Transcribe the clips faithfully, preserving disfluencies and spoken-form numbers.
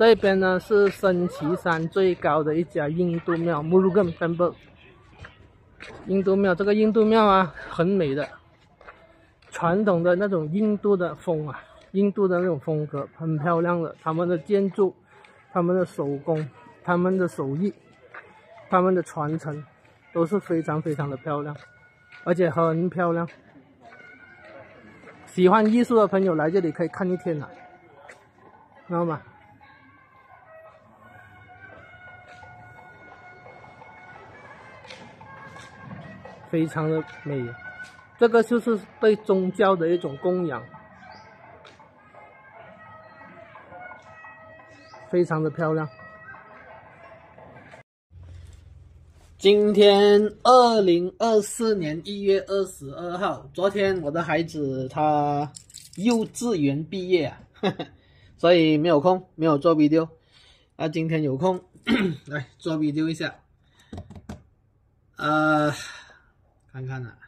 这边呢是升旗山最高的一家印度庙 Murugan Temple。印度庙，这个印度庙啊，很美的，传统的那种印度的风啊，印度的那种风格，很漂亮的。他们的建筑，他们的手工，他们的手艺，他们的传承，都是非常非常的漂亮，而且很漂亮。喜欢艺术的朋友来这里可以看一天了，知道吗？非常的美，这个就是对宗教的一种供养，非常的漂亮。今天二零二四年一月二十二号，昨天我的孩子他幼稚园毕业啊，呵呵，所以没有空，没有做 video。那今天有空来做 video 一下，呃。看看啊，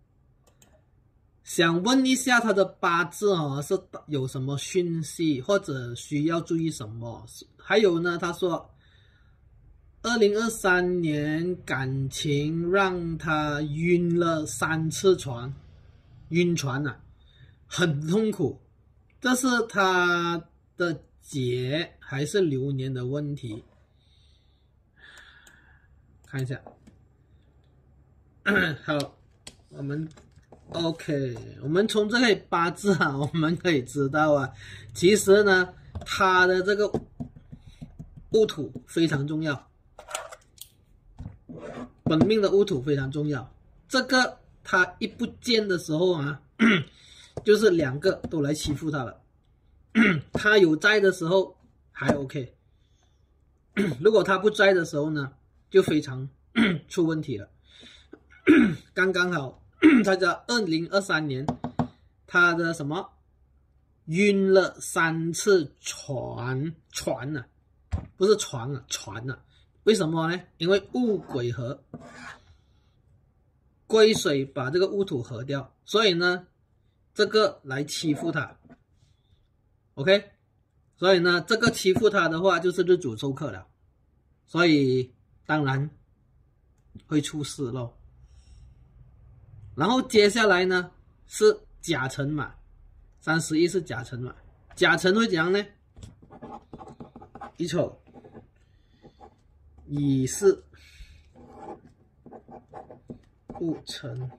想问一下他的八字哦，是有什么讯息或者需要注意什么？还有呢，他说，二零二三年感情让他晕了三次船，晕船啊，很痛苦。这是他的劫还是流年的问题？看一下。好，我们 OK， 我们从这个八字啊，我们可以知道啊，其实呢，他的这个戊土非常重要，本命的戊土非常重要。这个他一不见的时候啊，就是两个都来欺负他了。他有在的时候还 OK， 如果他不在的时候呢，就非常出问题了。刚刚好，他在二零二三年，他的什么晕了三次船船啊，不是床啊，船啊，为什么呢？因为戊癸合，癸水把这个戊土合掉，所以呢，这个来欺负他 ，OK， 所以呢，这个欺负他的话就是日主受克了，所以当然会出事咯。然后接下来呢是甲辰嘛，三十一是甲辰嘛，甲辰会怎样呢？乙丑、乙巳、戊辰、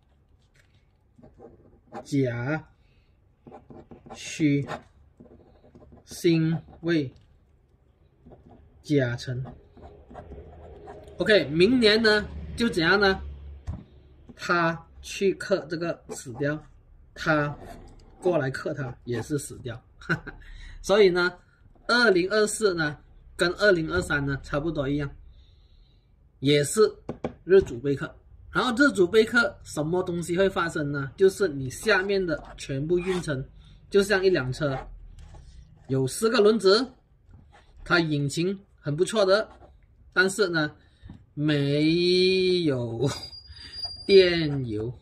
甲、戌、辛未、甲辰。OK， 明年呢就怎样呢？他去克这个死掉，他过来克他也是死掉，哈哈。所以呢，二零二四呢跟二零二三呢差不多一样，也是日主被克。然后日主被克，什么东西会发生呢？就是你下面的全部运程，就像一辆车，有四个轮子，它引擎很不错的，但是呢没有电油，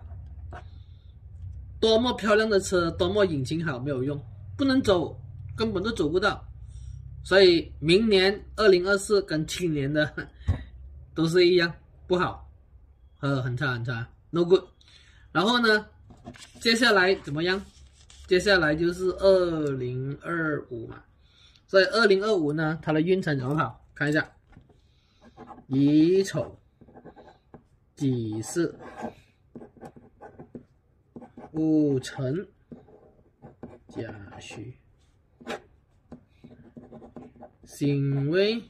多么漂亮的车，多么引擎好没有用，不能走，根本都走不到。所以明年二零二四跟去年的都是一样不好，呃，很差很差 ，no good。然后呢，接下来怎么样？接下来就是二零二五嘛，所以二零二五呢，它的运程很好，看一下，乙丑、己巳、戊辰、甲戌、辛未、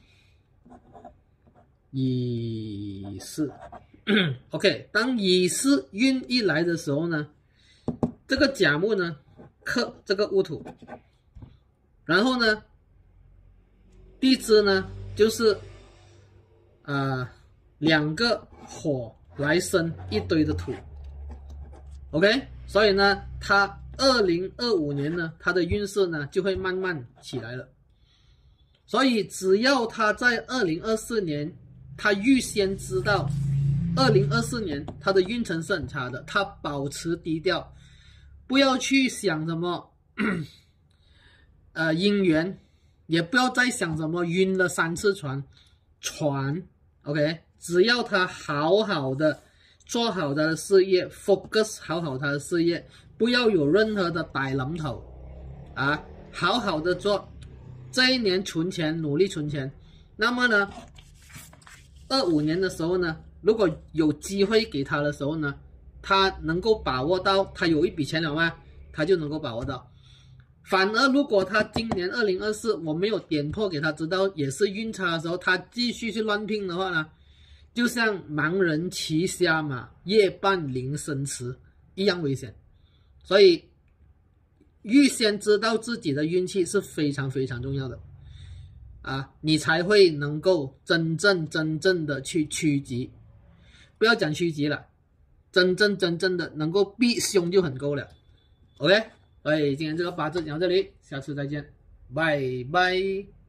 乙巳。OK， 当乙巳运一来的时候呢，这个甲木呢克这个戊土，然后呢地支呢就是呃两个火来生一堆的土 ，OK， 所以呢，它二零二五年呢，它的运势呢就会慢慢起来了。所以只要他在二零二四年，他预先知道二零二四年他的运程是很差的，他保持低调，不要去想什么呃姻缘， 也不要再想什么晕了三次船，船 ，OK， 只要他好好的做好他的事业 ，focus 好好他的事业，不要有任何的呆榔头，啊，好好的做，这一年存钱，努力存钱，那么呢，二五年的时候呢，如果有机会给他的时候呢，他能够把握到，他有一笔钱了吗？他就能够把握到。反而如果他今年二零二四我没有点破给他知道也是运差的时候，他继续去乱拼的话呢，就像盲人骑瞎马，夜半铃声迟一样危险。所以预先知道自己的运气是非常非常重要的啊，你才会能够真正真正的去趋吉，不要讲趋吉了，真正真正的能够避凶就很够了。 OK， 所以今天这个八字讲到这里，下次再见，拜拜。